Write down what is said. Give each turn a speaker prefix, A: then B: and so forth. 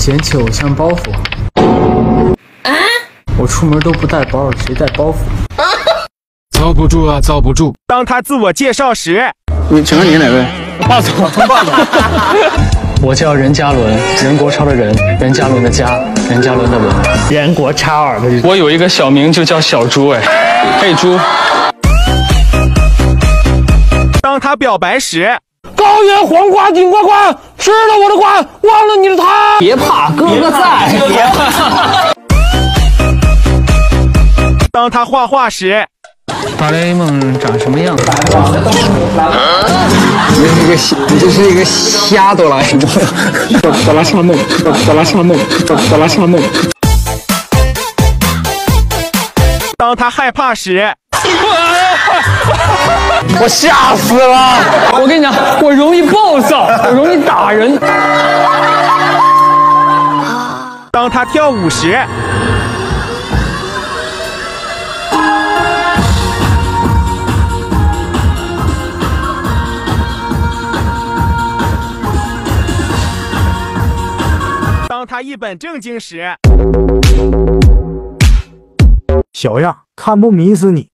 A: 捡起偶像包袱。我出门都不带包，谁带包袱？
B: 遭不住啊，遭不住！
C: 当他自我介绍时，
B: 请问你哪位？霸总，霸总。
A: 我叫任嘉伦，任国超的任，任嘉伦的嘉，任嘉伦的伦，任国超儿的。
D: 我有一个小名就叫小猪，哎，嘿猪。
C: 当他表白时，
D: 高原黄瓜顶呱呱，吃了我的瓜，忘了你的他。
A: 别怕，哥哥在。别怕。
C: 当他画画时，
A: 哆啦 A 梦长什么样？
B: 你这是一个瞎哆啦 A 梦，哆啦 A 梦，哆啦 A 梦，哆啦 A 梦。
C: 当他害怕时，
D: 我吓死了！我跟你讲，我容易暴躁，我容易打人。
C: 当他跳舞时，当他一本正经时，
E: 小样，看不迷死你！